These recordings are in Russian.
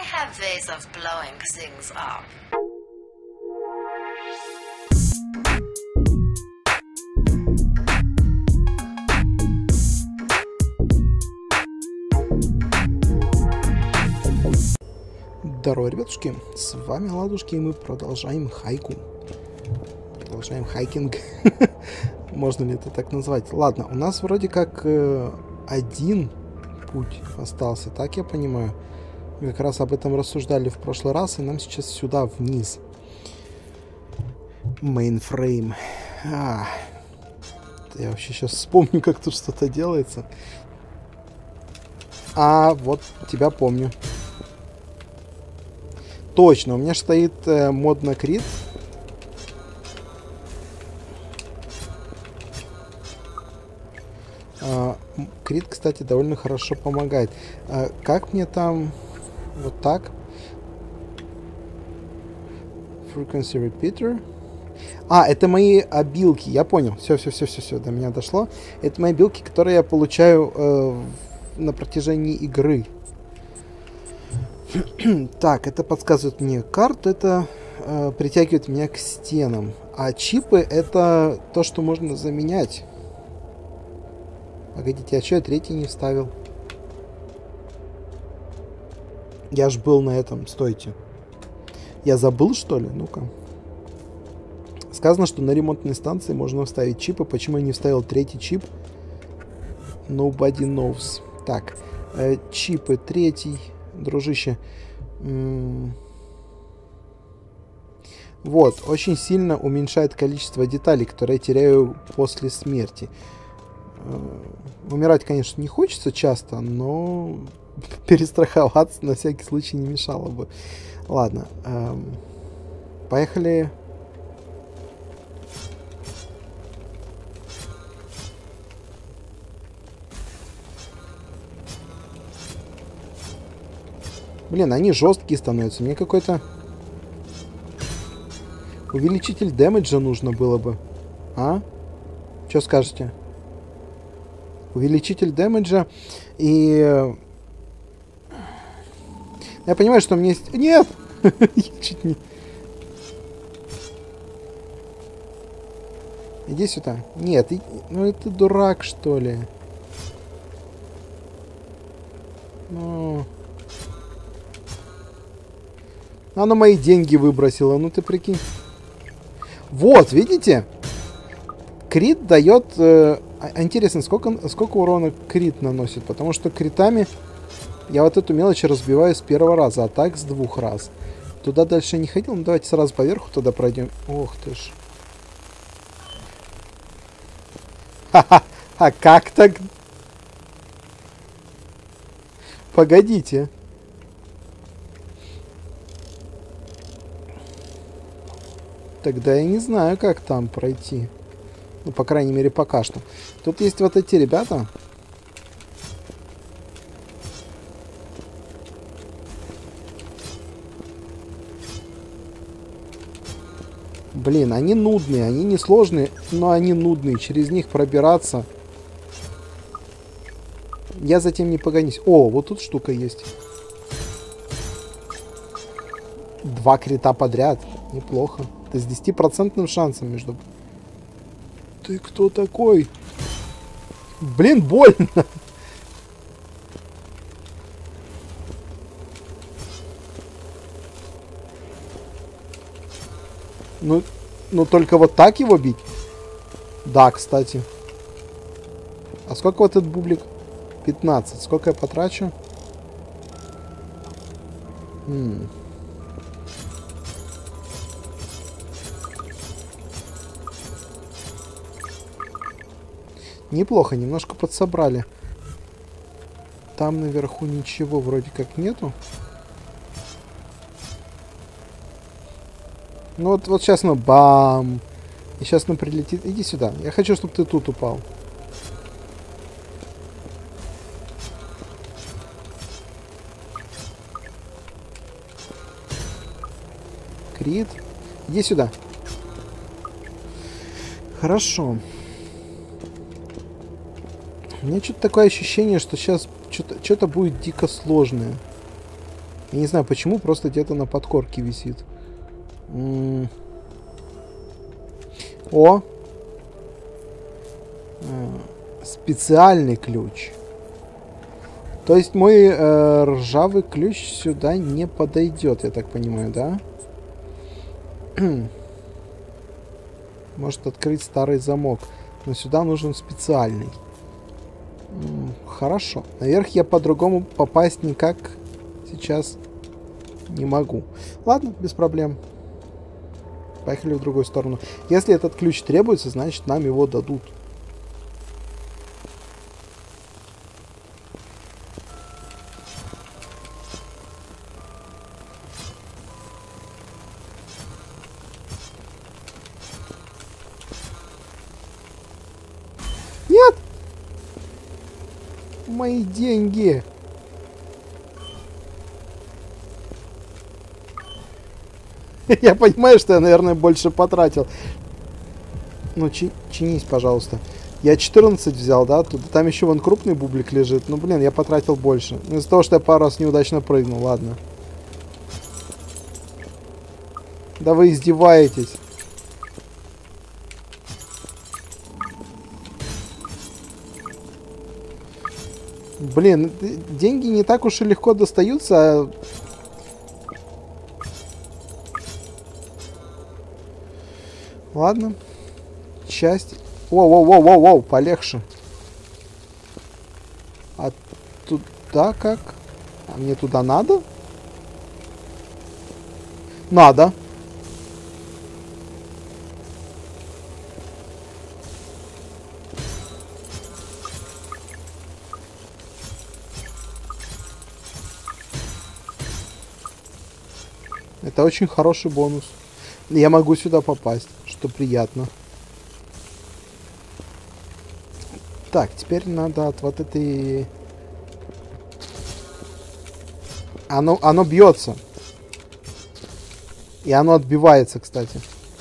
have ways of blowing things up. Здорово, ребятушки, с вами Ладушки, и мы продолжаем хайку. Продолжаем хайкинг. Можно ли это так назвать? Ладно, у нас вроде как один путь остался, так я понимаю. Мы как раз об этом рассуждали в прошлый раз, и нам сейчас сюда, вниз. Мейнфрейм. Я вообще сейчас вспомню, как тут что-то делается. Вот тебя помню. Точно, у меня стоит мод на крит. Крит, кстати, довольно хорошо помогает. Как мне там... Вот так. Frequency Repeater. Это мои обилки. Я понял. Все, до меня дошло. Это мои обилки, которые я получаю на протяжении игры. Так, это подсказывает мне карту, это притягивает меня к стенам. А чипы это то, что можно заменять. Погодите, а что я третий не вставил? Я ж был на этом, стойте. Я забыл, что ли? Ну-ка. Сказано, что на ремонтной станции можно вставить чипы. Почему я не вставил третий чип? Nobody knows. Так, чипы третий. Дружище. Вот, очень сильно уменьшает количество деталей, которые я теряю после смерти. Умирать, конечно, не хочется часто, но перестраховаться на всякий случай не мешало бы. Ладно. Поехали. Блин, они жесткие становятся. Мне какой-то увеличитель дэмэджа нужно было бы. Что скажете? Увеличитель дэмэджа. И... Я понимаю, что у меня есть... Нет! Я чуть не... Иди сюда. Нет, ну это дурак, что ли? Она мои деньги выбросила, ну ты прикинь. Вот, видите? Крит дает... Интересно, сколько урона крит наносит? Потому что критами я вот эту мелочь разбиваю с первого раза, а так с двух раз. Туда дальше не ходил, ну давайте сразу поверху туда пройдем. Ох ты ж. Ха-ха, а как так? Погодите. Тогда я не знаю, как там пройти. Ну, по крайней мере, пока что. Тут есть вот эти ребята. Блин, они нудные. Они не сложные, но они нудные. Через них пробираться. Я затем не погонюсь. О, вот тут штука есть. 2 крита подряд. Неплохо. С 10% шансом, между... Ты кто такой? Блин, больно. Ну, только вот так его бить? Да, кстати. А сколько вот этот бублик? 15. Сколько я потрачу? Неплохо, немножко подсобрали. Там наверху ничего вроде как нету. Ну вот сейчас бам! И сейчас прилетит. Иди сюда. Я хочу, чтобы ты тут упал. Крит. Иди сюда. Хорошо. У меня что-то такое ощущение, что сейчас что-то будет дико сложное. Я не знаю почему, просто где-то на подкорке висит. О! Специальный ключ. То есть мой ржавый ключ сюда не подойдет, я так понимаю, да? Может открыть старый замок. Но сюда нужен специальный. Хорошо. Наверх я по-другому попасть никак сейчас не могу. Ладно, без проблем. Поехали в другую сторону. Если этот ключ требуется, значит нам его дадут. Нет! Мои деньги! Я понимаю, что я, наверное, больше потратил. Ну, чинись, пожалуйста. Я 14 взял, да? Там еще вон крупный бублик лежит. Ну, блин, я потратил больше. Ну, из-за того, что я пару раз неудачно прыгнул, ладно. Да вы издеваетесь. Блин, деньги не так уж и легко достаются, а... Ладно. Счастье. Воу, полегче. А туда как? А мне туда надо? Надо. Это очень хороший бонус. Я могу сюда попасть, что приятно. Так, теперь надо от вот этой... Оно бьется. И оно отбивается, кстати.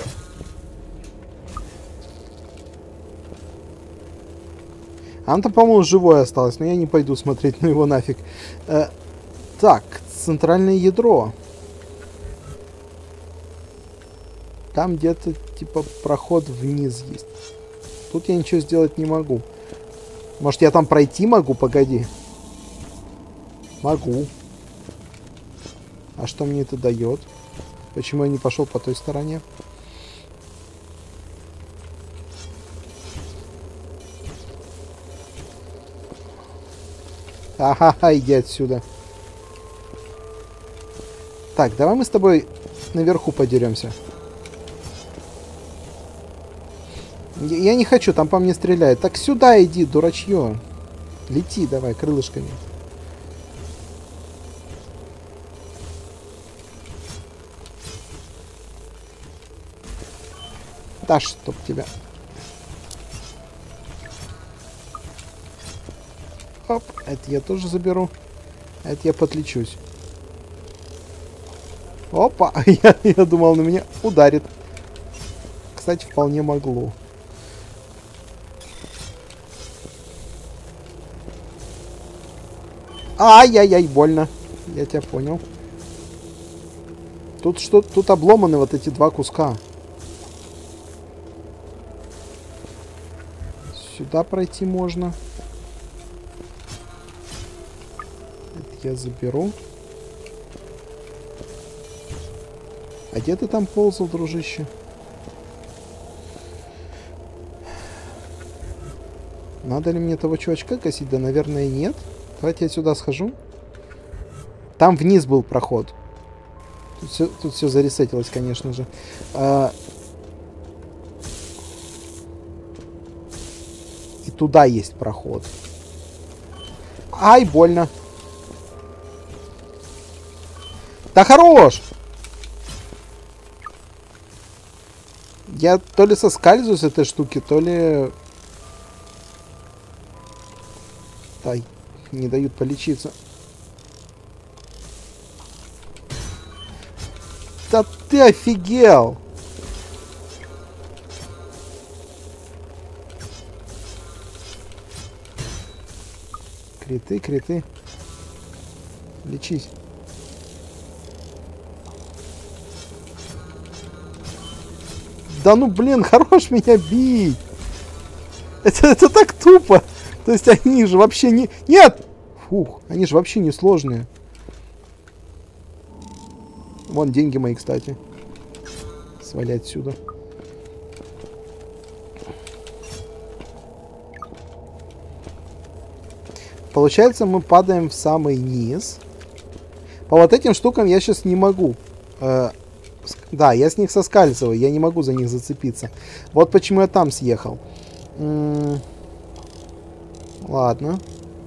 Оно-то, по-моему, живое осталось, но я не пойду смотреть на его нафиг. Так, центральное ядро. Там где-то, типа, проход вниз есть. Тут я ничего сделать не могу. Может, я там пройти могу? Погоди. Могу. А что мне это дает? Почему я не пошел по той стороне? Ага, иди отсюда. Так, давай мы с тобой наверху подеремся. Я не хочу, там по мне стреляют. Так сюда иди, дурачье. Лети давай, крылышками. Да чтоб тебя. Оп, это я тоже заберу. Это я подлечусь. Опа, я думал, на меня ударит. Кстати, вполне могло. Ай-яй-яй, больно. Я тебя понял. Тут обломаны вот эти два куска. Сюда пройти можно. Это я заберу. А где ты там ползал, дружище? Надо ли мне того чувачка косить? Да, наверное, нет. Давайте я сюда схожу. Там вниз был проход. Тут все заресетилось, конечно же. И туда есть проход. Ай, больно. Да хорош! Я то ли соскальзываю с этой штуки, то ли... Ай, не дают полечиться. Да ты офигел! Криты. Лечись. Да ну блин, хорош меня бить. Это так тупо. То есть они же вообще не... Нет! Фух, они же вообще не сложные. Вон деньги мои, кстати. Свали отсюда. Получается, мы падаем в самый низ. По вот этим штукам я сейчас не могу. Да, я с них соскальзываю. Я не могу за них зацепиться. Вот почему я там съехал. Ладно.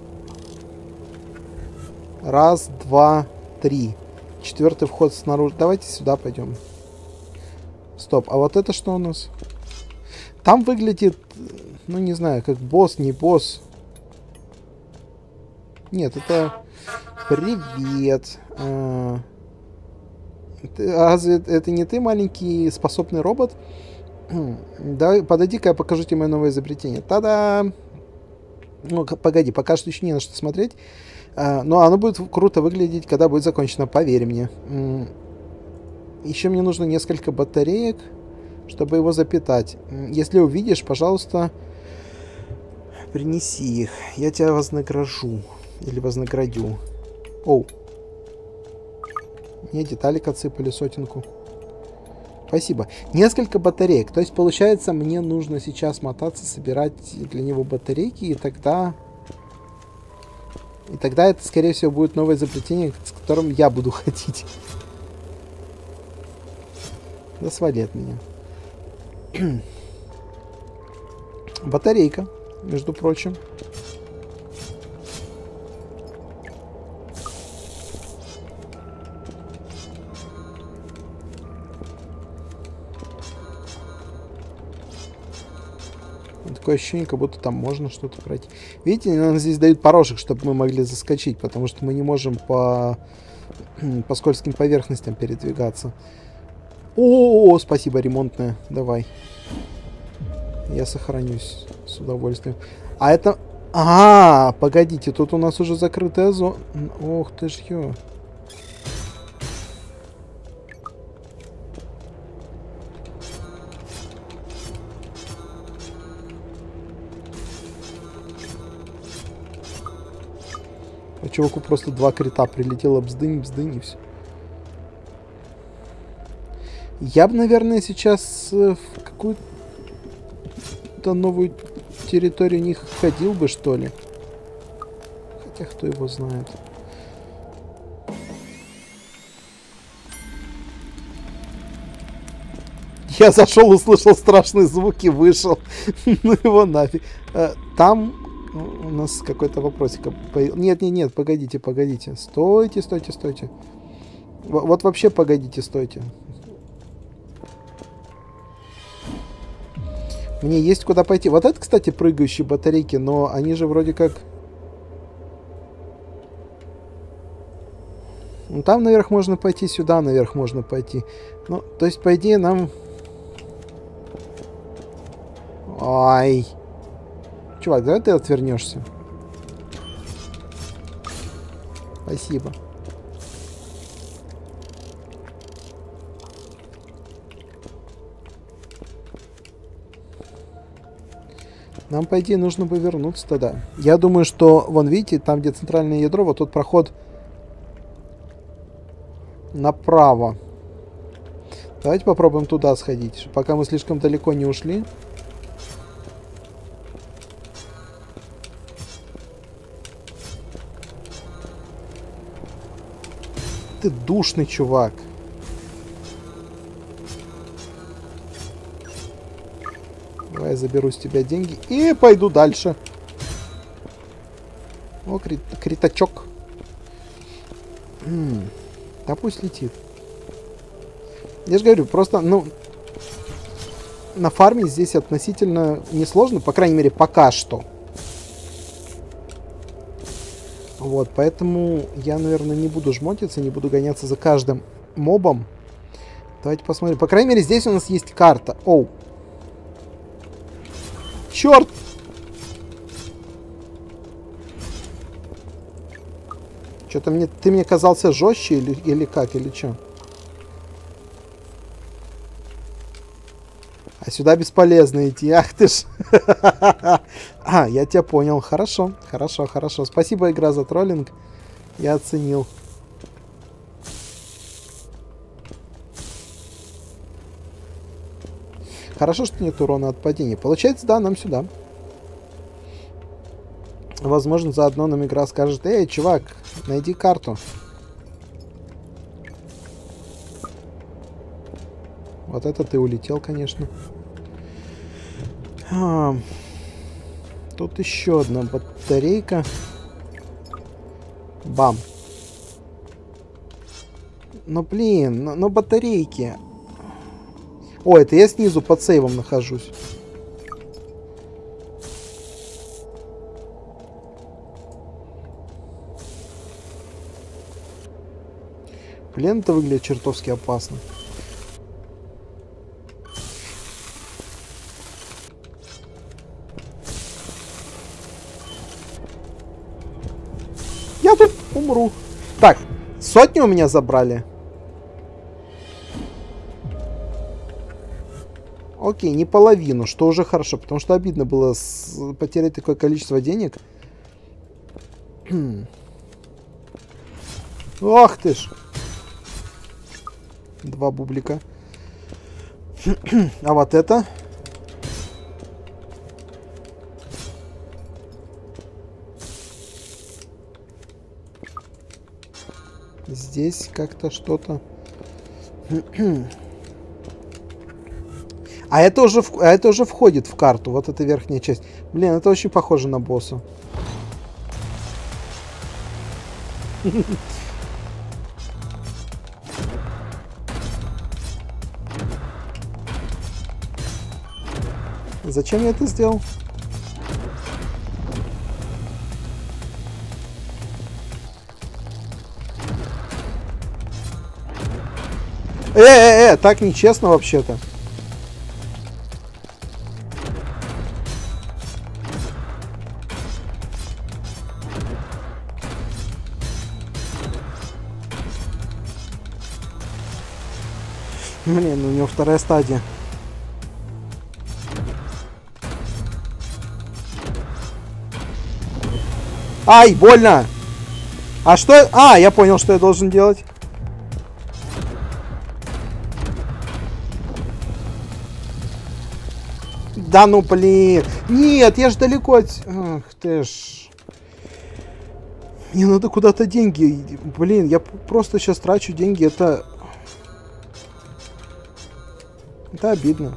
Раз, два, три. Четвертый вход снаружи. Давайте сюда пойдем. Стоп, а вот это что у нас? Там выглядит, ну не знаю, как босс, не босс. Нет, это... Привет. Разве это не ты, маленький способный робот? Давай, подойди-ка, я покажу тебе мое новое изобретение. Та-да! Ну, погоди, пока что еще не на что смотреть. Но оно будет круто выглядеть, когда будет закончено, поверь мне. Еще мне нужно несколько батареек, чтобы его запитать. Если увидишь, пожалуйста, принеси их. Я тебя вознагражу. Или вознаградю. Оу. Мне деталик отсыпали, сотенку. Спасибо. Несколько батареек. То есть, получается, мне нужно сейчас мотаться, собирать для него батарейки, и тогда... И тогда это, скорее всего, будет новое изобретение, с которым я буду ходить. Да свали от меня. Батарейка, между прочим. Такое ощущение, как будто там можно что-то пройти. Видите, нам здесь дают порошек, чтобы мы могли заскочить, потому что мы не можем по скользким поверхностям передвигаться. О, спасибо, ремонтная. Давай. Я сохранюсь с удовольствием. А это... погодите, тут у нас уже закрытая зона. Ох ты ж ё. А чуваку просто 2 крита прилетело, бздынь, и все. Я бы, наверное, сейчас в какую-то новую территорию не ходил бы, что ли. Хотя кто его знает. Я зашел, услышал страшные звуки, вышел. Ну его нафиг. Там... У нас какой-то вопросик. Нет, погодите. Стойте. Вот вообще погодите, стойте. Мне есть куда пойти. Вот это, кстати, прыгающие батарейки, но они же вроде как... Ну, там наверх можно пойти, сюда наверх можно пойти. Ну, то есть, по идее, нам... Ай... Чувак, давай ты отвернешься. Спасибо. Нам, по идее, нужно бы вернуться тогда. Я думаю, что, вон, видите, там, где центральное ядро, вот тот проход направо. Давайте попробуем туда сходить, пока мы слишком далеко не ушли. Ты душный чувак. Давай я заберу с тебя деньги и пойду дальше. О, критачок. Да пусть летит. Я же говорю, просто, ну, на фарме здесь относительно несложно, по крайней мере, пока что. Вот, поэтому я, наверное, не буду жмотиться, не буду гоняться за каждым мобом. Давайте посмотрим. По крайней мере, здесь у нас есть карта. Оу. Черт! Что-то ты мне казался жестче или как, или что? А сюда бесполезно идти. Ах ты ж. А, я тебя понял. Хорошо, хорошо, хорошо. Спасибо, игра, за троллинг. Я оценил. Хорошо, что нет урона от падения. Получается, да, нам сюда. Возможно, заодно нам игра скажет: эй, чувак, найди карту. Вот это ты улетел, конечно. Тут еще одна батарейка. Бам. Ну, блин, но батарейки. О, это я снизу под сейвом нахожусь. Блин, это выглядит чертовски опасно. Я тут умру. Так, сотню у меня забрали. Окей, не половину, что уже хорошо, потому что обидно было потерять такое количество денег. Ох ты ж. 2 бублика. А вот это? Здесь как-то что-то... А это уже входит в карту, вот эта верхняя часть. Блин, это очень похоже на босса. Зачем я это сделал? Так нечестно вообще-то. Блин, у него вторая стадия. Ай, больно! А что? А, я понял, что я должен делать. Да ну блин. Нет, я ж далеко от... Ах ты ж. Мне надо куда-то деньги. Блин, я просто сейчас трачу деньги. Это обидно.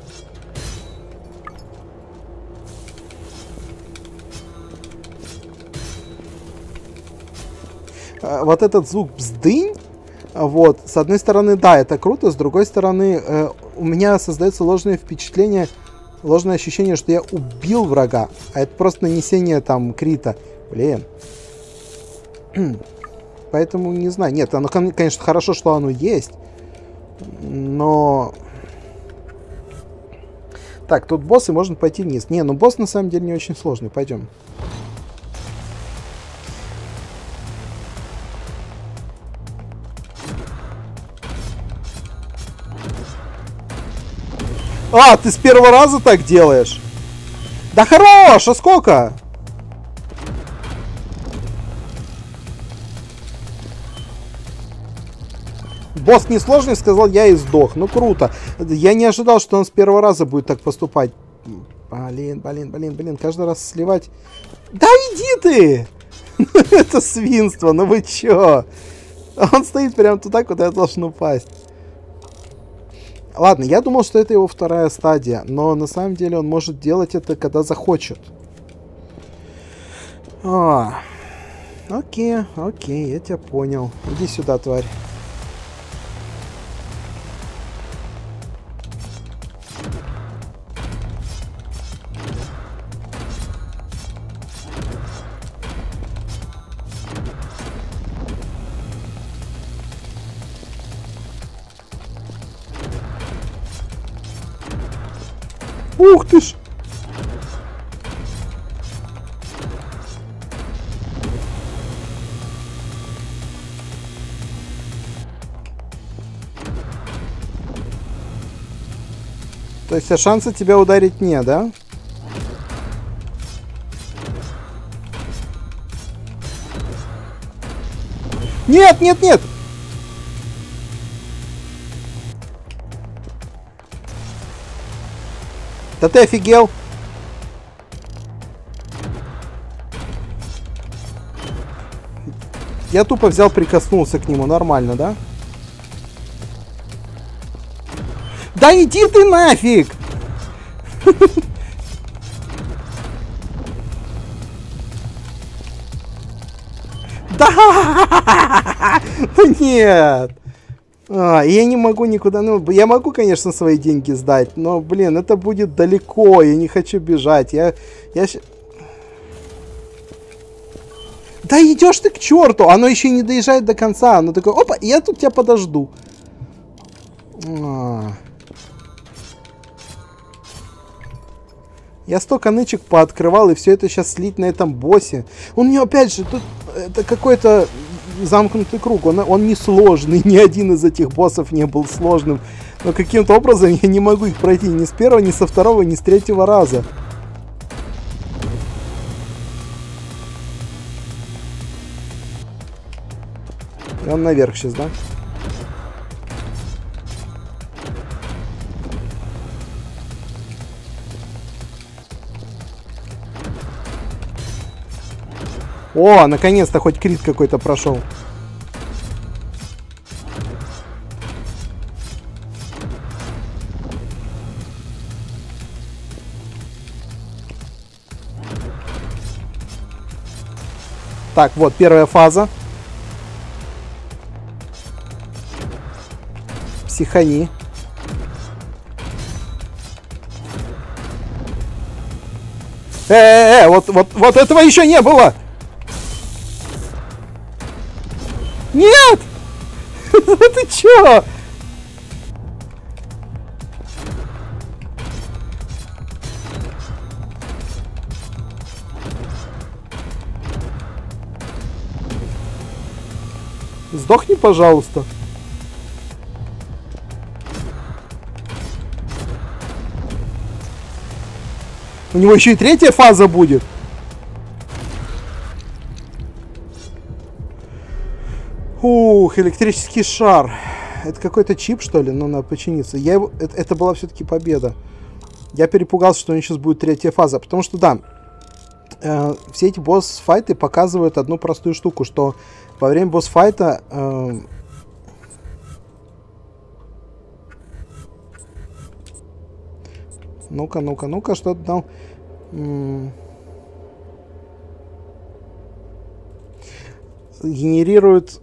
Вот этот звук бздынь. Вот, с одной стороны, да, это круто. С другой стороны, у меня создается ложное впечатление, ложное ощущение, что я убил врага. А это просто нанесение там крита. Блин. Поэтому не знаю. Нет, оно, конечно, хорошо, что оно есть. Но... Так, тут босс, и можно пойти вниз. Не, ну босс на самом деле не очень сложный. Пойдем. А, ты с первого раза так делаешь? Да хорош, а сколько? Босс несложный, сказал я, и сдох. Ну круто. Я не ожидал, что он с первого раза будет так поступать. Блин. Каждый раз сливать. Да иди ты! Это свинство, ну вы чё? Он стоит прям туда, куда я должен упасть. Ладно, я думал, что это его вторая стадия, но на самом деле он может делать это, когда захочет. Окей, я тебя понял. Иди сюда, тварь. Ух ты ж! То есть, а шанса тебя ударить нет, да? Нет, нет, нет! Да ты офигел? Я тупо взял, прикоснулся к нему. Нормально, да? Да иди ты нафиг! Да! Нет! Я не могу никуда... Ну, я могу, конечно, свои деньги сдать, но, блин, это будет далеко. Я не хочу бежать. Да идешь ты к черту! Оно еще и не доезжает до конца. Оно такое, опа, я тут тебя подожду. Я столько нычек пооткрывал, и все это сейчас слить на этом боссе. У меня опять же, тут это какой-то замкнутый круг. Он не сложный, ни один из этих боссов не был сложным. Но каким-то образом я не могу их пройти ни с первого, ни со второго, ни с третьего раза. И он наверх сейчас, да? О, наконец-то хоть крит какой-то прошел. Так, вот первая фаза. Психани. Вот этого еще не было! Нет! Ты чё? Сдохни, пожалуйста. У него еще и третья фаза будет. Ух, электрический шар. Это какой-то чип, что ли? Ну, надо починиться. Это была все-таки победа. Я перепугался, что у него сейчас будет третья фаза. Потому что, да, все эти босс-файты показывают одну простую штуку, что во время босс-файта... Ну-ка, что-то там... Генерирует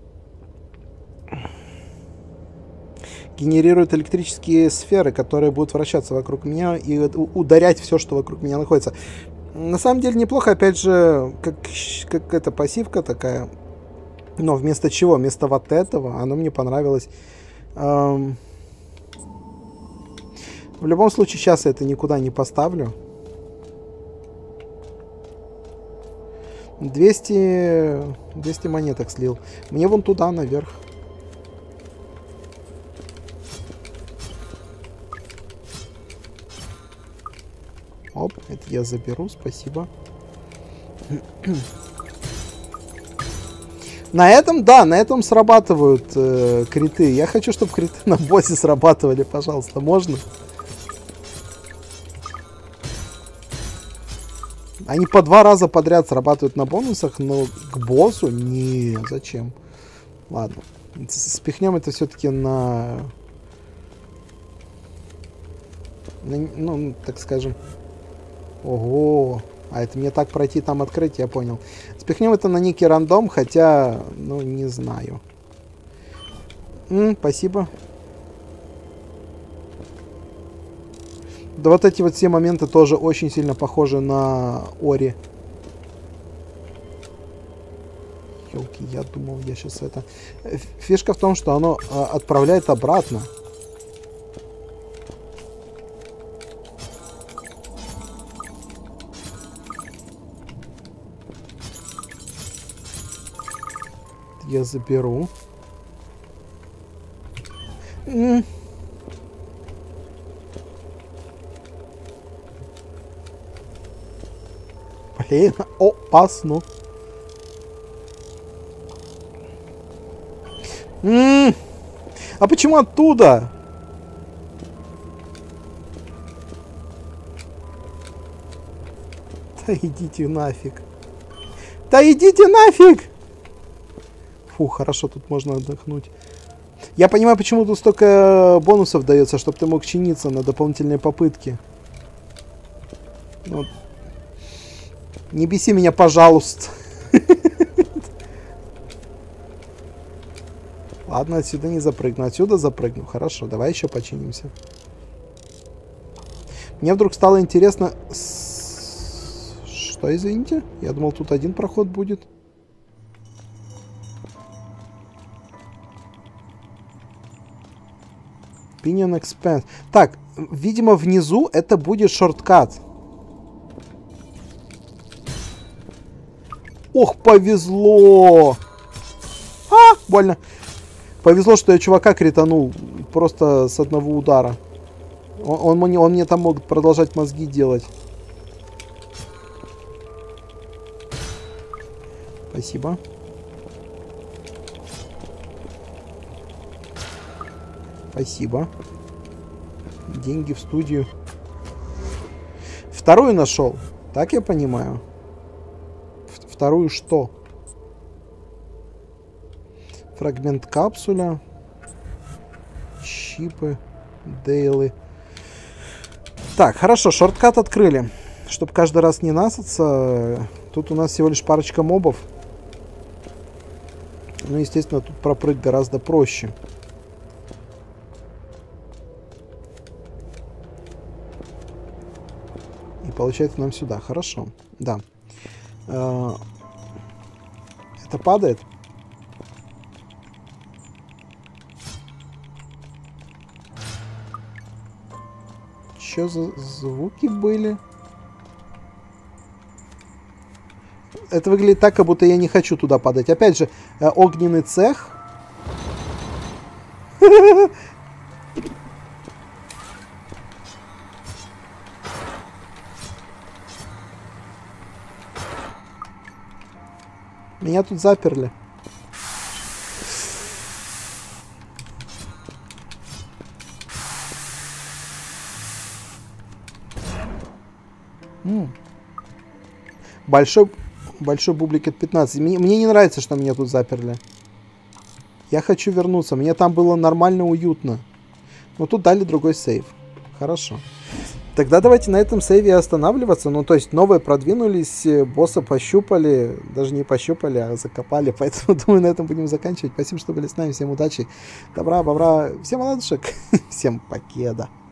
электрические сферы, которые будут вращаться вокруг меня и ударять все, что вокруг меня находится. На самом деле неплохо, опять же, как эта пассивка такая. Но вместо чего? Вместо вот этого оно мне понравилось. В любом случае, сейчас я это никуда не поставлю. 200 монеток слил. Мне вон туда, наверх. Оп, это я заберу, спасибо. На этом, да, на этом срабатывают криты. Я хочу, чтобы криты на боссе срабатывали, пожалуйста, можно? Они по 2 раза подряд срабатывают на бонусах, но к боссу? Не, зачем? Ладно, спихнем это все-таки на... Ну, так скажем... Ого! А это мне так пройти там открыть, я понял. Спихнем это на некий рандом, хотя, ну, не знаю. Спасибо. Да вот эти вот все моменты тоже очень сильно похожи на Ори. Ёлки, я думал, я сейчас это... Фишка в том, что оно отправляет обратно. Я заберу. Опасно. А почему оттуда? Да идите нафиг. Да идите нафиг! Фу, хорошо, тут можно отдохнуть. Я понимаю, почему тут столько бонусов дается, чтобы ты мог чиниться на дополнительные попытки. Вот. Не беси меня, пожалуйста. Ладно, отсюда не запрыгну. Отсюда запрыгну. Хорошо, давай еще починимся. Мне вдруг стало интересно... Что, извините? Я думал, тут один проход будет. Pinion Expense. Так, видимо, внизу это будет шорткат. Ох, повезло! А, больно. Повезло, что я чувака кританул просто с одного удара. Он мне там мог продолжать мозги делать. Спасибо. Спасибо. Деньги в студию. Вторую нашел. Так я понимаю. Вторую что? Фрагмент капсуля. Чипы. Дейлы. Так, хорошо. Шорткат открыли. Чтобы каждый раз не насаться. Тут у нас всего лишь парочка мобов. Ну, естественно, тут пропрыг гораздо проще. И получается нам сюда. Хорошо. Да. Это падает. Что за звуки были? Это выглядит так, как будто я не хочу туда падать. Опять же, огненный цех. Меня тут заперли. Большой бубликет 15. Мне не нравится, что меня тут заперли. Я хочу вернуться. Мне там было нормально, уютно. Но тут дали другой сейв. Хорошо. Тогда давайте на этом сейве останавливаться. Ну, то есть новые продвинулись, босса пощупали. Даже не пощупали, а закопали. Поэтому, думаю, на этом будем заканчивать. Спасибо, что были с нами. Всем удачи, добра, бобра. Всем ладушек. Всем покеда.